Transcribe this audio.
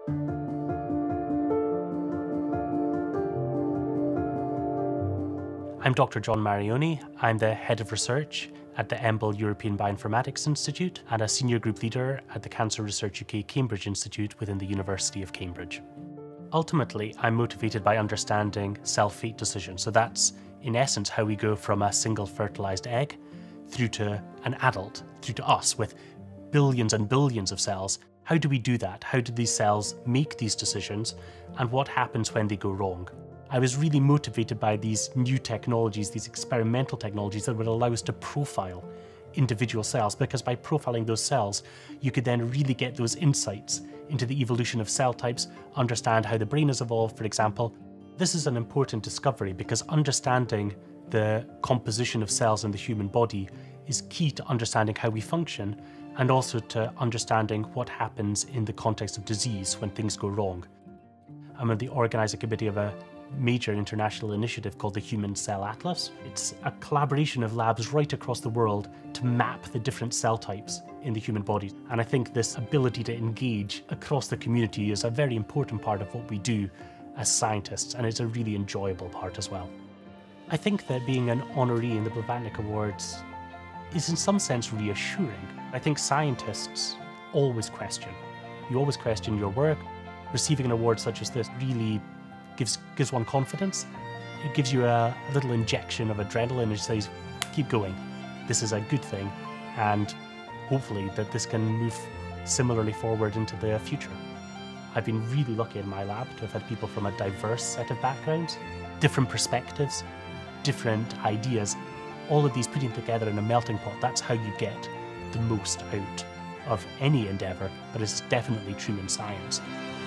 I'm Dr. John Marioni. I'm the Head of Research at the EMBL European Bioinformatics Institute and a Senior Group Leader at the Cancer Research UK Cambridge Institute within the University of Cambridge. Ultimately, I'm motivated by understanding cell fate decisions. So that's, in essence, how we go from a single fertilized egg through to an adult, through to us with billions and billions of cells. How do we do that? How do these cells make these decisions? And what happens when they go wrong? I was really motivated by these new technologies, these experimental technologies that would allow us to profile individual cells, because by profiling those cells, you could then really get those insights into the evolution of cell types, understand how the brain has evolved, for example. This is an important discovery because understanding the composition of cells in the human body is key to understanding how we function and also to understanding what happens in the context of disease when things go wrong. I'm on the organizing committee of a major international initiative called the Human Cell Atlas. It's a collaboration of labs right across the world to map the different cell types in the human body. And I think this ability to engage across the community is a very important part of what we do as scientists, and it's a really enjoyable part as well. I think that being an honoree in the Blavatnik Awards is in some sense reassuring. I think scientists always question. You always question your work. Receiving an award such as this really gives one confidence. It gives you a little injection of adrenaline and says, keep going. This is a good thing, and hopefully that this can move similarly forward into the future. I've been really lucky in my lab to have had people from a diverse set of backgrounds, different perspectives, different ideas, all of these putting together in a melting pot. That's how you get the most out of any endeavour, but it's definitely true in science.